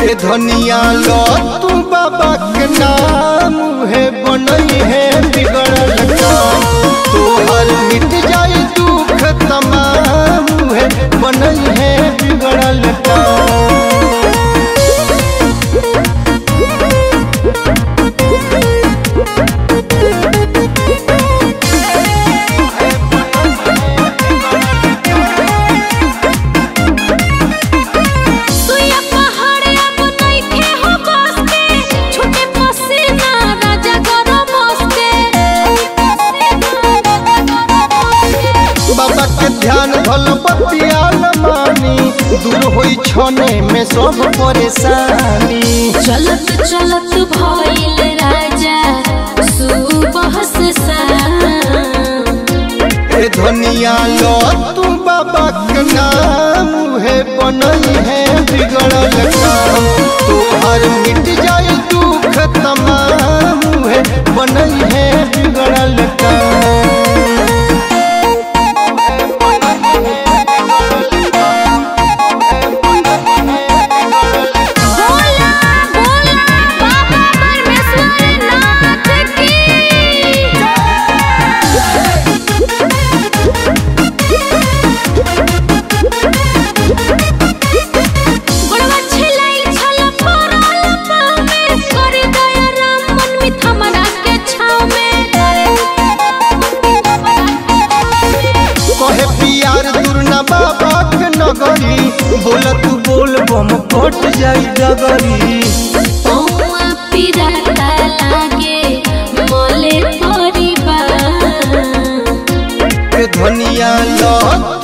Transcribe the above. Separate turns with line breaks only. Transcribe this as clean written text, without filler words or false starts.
ए धनिया लो तू बाबा के नाम है बनई है बिगड़ल काम तोहर मिट जाए दुख तमाम है बनई है बिगड़ल काम। बाबा के ध्यान भल बतियाल मानी दूर होई छने में सब परेशानी।
चलत चलत भइल राजा सुबह से शाम
ए धनिया लो तू बाबा के नाम है बनई है बिगड़ल काम तोहर मिट जाए दुख तमाम है बनई है बिगड़ल काम। बाबा के नगरी बोल तू बोल बम फट जाई डगरी
पिराता लागे मोले परिवार
धनिया लो